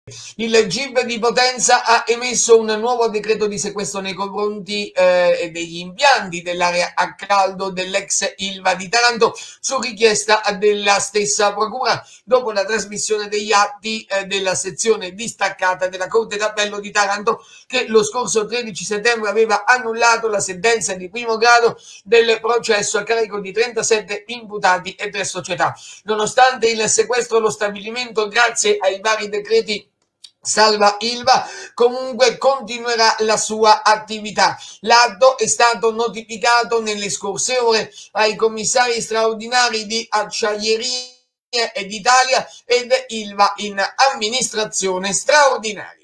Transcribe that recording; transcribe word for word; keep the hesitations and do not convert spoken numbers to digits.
Il G I P di Potenza ha emesso un nuovo decreto di sequestro nei confronti eh, degli impianti dell'area a caldo dell'ex Ilva di Taranto su richiesta della stessa procura, dopo la trasmissione degli atti eh, della sezione distaccata della Corte d'Appello di Taranto, che lo scorso tredici settembre aveva annullato la sentenza di primo grado del processo a carico di trentasette imputati e tre società. Nonostante il sequestro, lo stabilimento, grazie ai vari decreti salva Ilva, comunque continuerà la sua attività. L'atto è stato notificato nelle scorse ore ai commissari straordinari di Acciaierie ed Italia ed Ilva in amministrazione straordinaria.